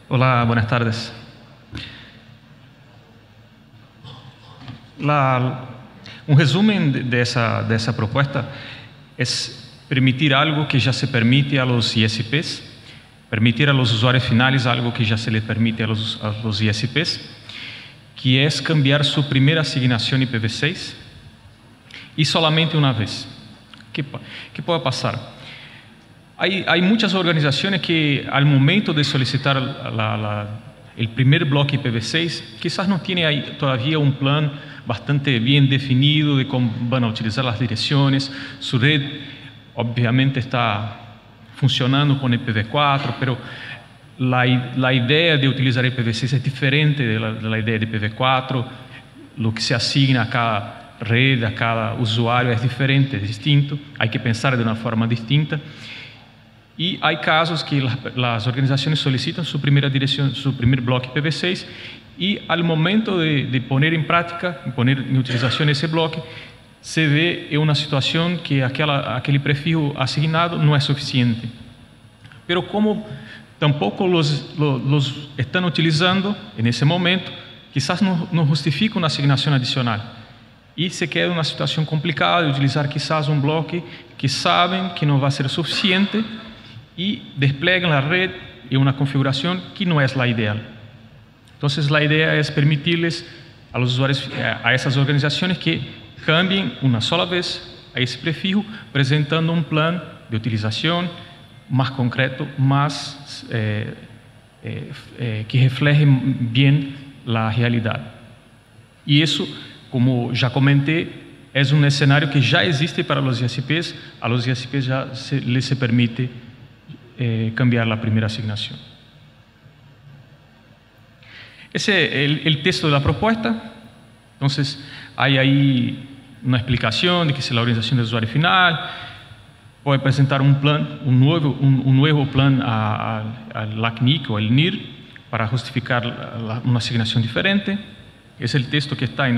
Hola, buenas tardes. Un resumen de esa propuesta es permitir algo que ya se permite a los ISPs, permitir a los usuarios finales algo que ya se les permite a los ISPs, que es cambiar su primera asignación IPv6 y solamente una vez. ¿Qué puede pasar? Hay muchas organizaciones que al momento de solicitar el primer bloque IPv6 quizás no tiene ahí todavía un plan bastante bien definido de cómo van a utilizar las direcciones. Su red obviamente está funcionando con IPv4, pero la idea de utilizar IPv6 es diferente de la idea de IPv4. Lo que se asigna a cada red, a cada usuario es diferente, es distinto. Hay que pensar de una forma distinta. Y hay casos que las organizaciones solicitan su primera dirección, su primer bloque IPv6, y al momento de poner en práctica, poner en utilización ese bloque, se ve en una situación que aquel prefijo asignado no es suficiente. Pero como tampoco los están utilizando en ese momento, quizás no justifica una asignación adicional. Y se queda en una situación complicada de utilizar quizás un bloque que saben que no va a ser suficiente y despliegan la red en una configuración que no es la ideal. Entonces la idea es permitirles a los usuarios, a esas organizaciones, que cambien una sola vez a ese prefijo, presentando un plan de utilización más concreto, más que refleje bien la realidad. Y eso, como ya comenté, es un escenario que ya existe para los ISPs. A los ISPs ya les se permite cambiar la primera asignación. Ese es el texto de la propuesta. Entonces, hay ahí una explicación de que si la organización del usuario final puede presentar un plan, un nuevo plan al LACNIC o al NIR para justificar una asignación diferente. Es el texto que está en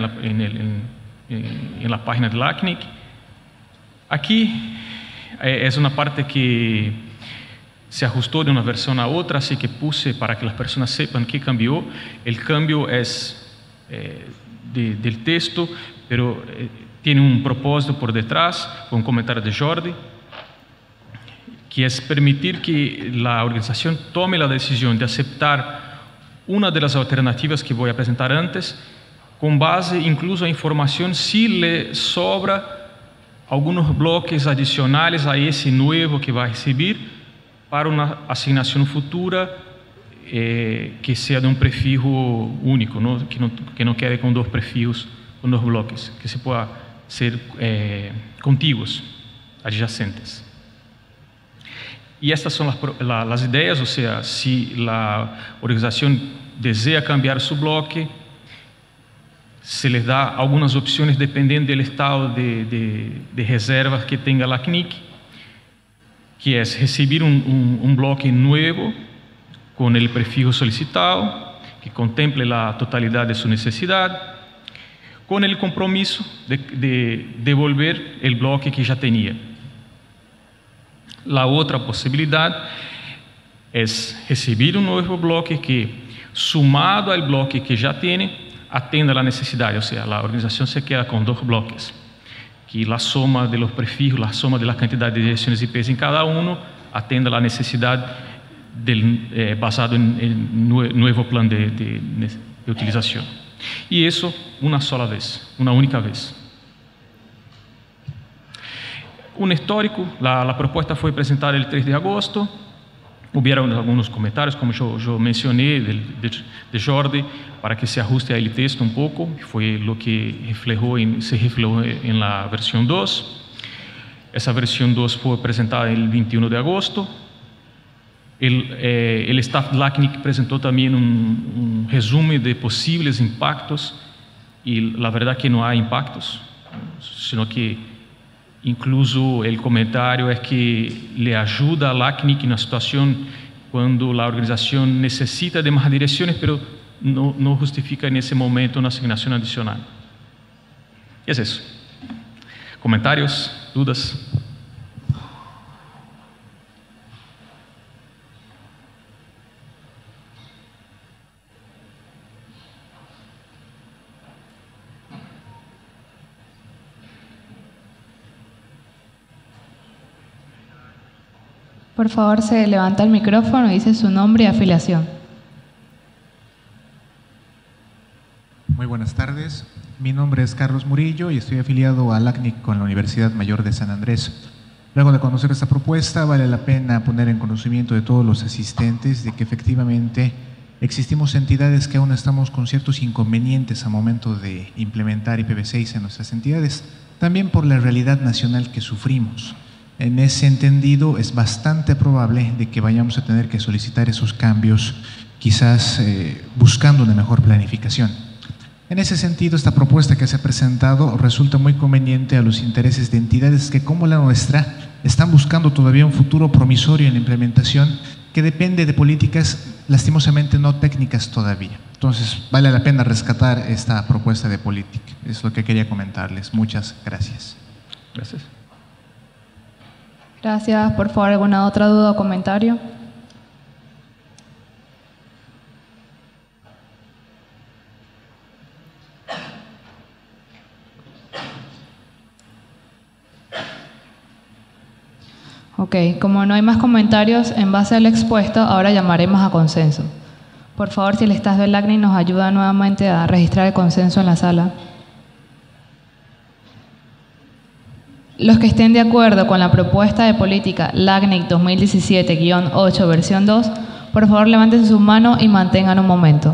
la página de LACNIC. Aquí es una parte que se ajustó de una versión a otra, así que puse para que las personas sepan qué cambió. El cambio es del texto, pero tiene un propósito por detrás, con un comentario de Jordi, que es permitir que la organización tome la decisión de aceptar una de las alternativas que voy a presentar antes, con base incluso a información si le sobra algunos bloques adicionales a ese nuevo que va a recibir, para una asignación futura que sea de un prefijo único, ¿no? Que no quede con dos prefijos, con dos bloques, que se pueda ser contiguos, adyacentes. Y estas son las ideas, o sea, si la organización desea cambiar su bloque, se les da algunas opciones dependiendo del estado de reservas que tenga la CNIC, que es recibir un bloque nuevo con el prefijo solicitado, que contemple la totalidad de su necesidad, con el compromiso de devolver el bloque que ya tenía. La otra posibilidad es recibir un nuevo bloque que, sumado al bloque que ya tiene, atenda a la necesidad, o sea, la organización se queda con dos bloques, que la suma de los prefijos, la suma de la cantidad de direcciones IP en cada uno, atenda a la necesidad basado en el nuevo plan de utilización. Y eso una sola vez, una única vez. Un histórico, la propuesta fue presentada el 3 de agosto. Hubieron algunos comentarios, como yo mencioné, de Jordi, para que se ajuste al texto un poco. Fue lo que se reflejó en la versión 2. Esa versión 2 fue presentada el 21 de agosto. El staff LACNIC presentó también un resumen de posibles impactos, y la verdad que no hay impactos, sino que incluso el comentario es que le ayuda a LACNIC en una situación cuando la organización necesita de más direcciones, pero no justifica en ese momento una asignación adicional. Y es eso. ¿Comentarios? ¿Dudas? Por favor, se levanta el micrófono y dice su nombre y afiliación. Muy buenas tardes. Mi nombre es Carlos Murillo y estoy afiliado al ACNIC con la Universidad Mayor de San Andrés. Luego de conocer esta propuesta, vale la pena poner en conocimiento de todos los asistentes de que efectivamente existimos entidades que aún estamos con ciertos inconvenientes a momento de implementar IPv6 en nuestras entidades, también por la realidad nacional que sufrimos. En ese entendido, es bastante probable de que vayamos a tener que solicitar esos cambios, quizás buscando una mejor planificación. En ese sentido, esta propuesta que se ha presentado resulta muy conveniente a los intereses de entidades que, como la nuestra, están buscando todavía un futuro promisorio en la implementación que depende de políticas lastimosamente no técnicas todavía. Entonces, vale la pena rescatar esta propuesta de política. Es lo que quería comentarles. Muchas gracias. Gracias. Gracias. Por favor, ¿alguna otra duda o comentario? Ok, como no hay más comentarios en base al expuesto, ahora llamaremos a consenso. Por favor, si el staff del ACNIC nos ayuda nuevamente a registrar el consenso en la sala. Los que estén de acuerdo con la propuesta de política LACNIC 2017-8 versión 2, por favor levanten su mano y mantengan un momento.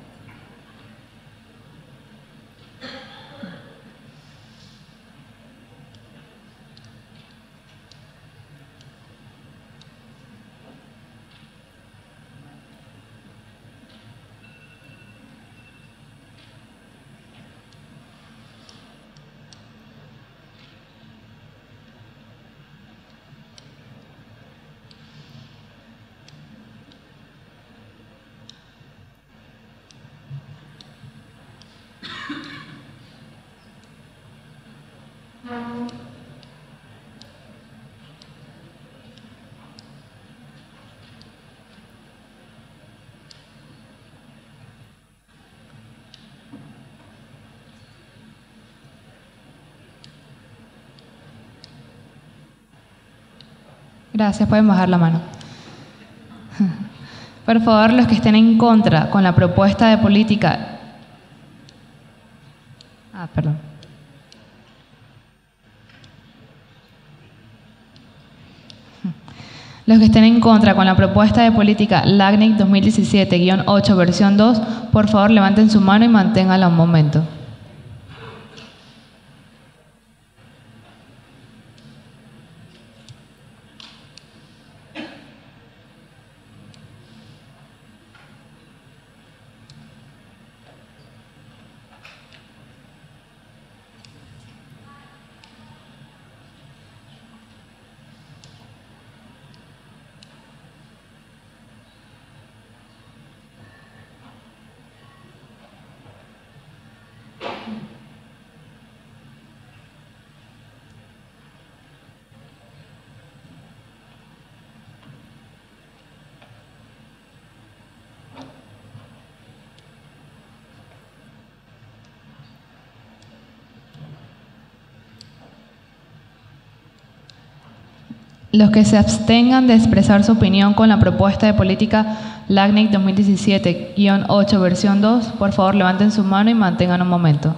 Gracias, pueden bajar la mano. Por favor, los que estén en contra con la propuesta de política... perdón. Los que estén en contra con la propuesta de política LACNIC 2017-8 versión 2, por favor levanten su mano y manténganla un momento. Los que se abstengan de expresar su opinión con la propuesta de política LACNIC 2017-8 versión 2, por favor levanten su mano y mantengan un momento.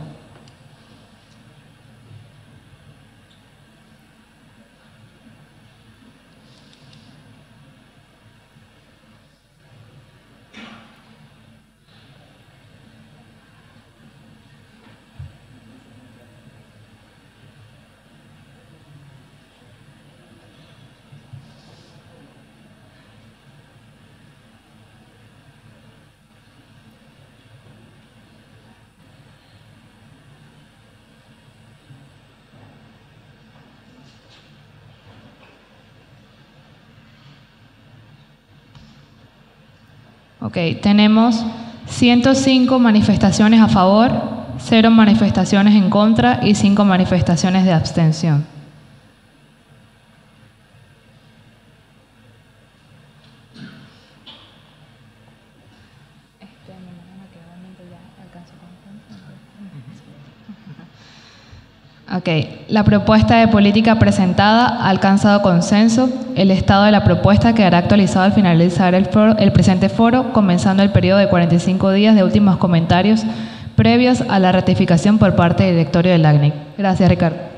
Ok, tenemos 105 manifestaciones a favor, 0 manifestaciones en contra y 5 manifestaciones de abstención. Ok, la propuesta de política presentada ha alcanzado consenso. El estado de la propuesta quedará actualizado al finalizar el presente foro, comenzando el periodo de 45 días de últimos comentarios previos a la ratificación por parte del directorio del ACNIC. Gracias, Ricardo.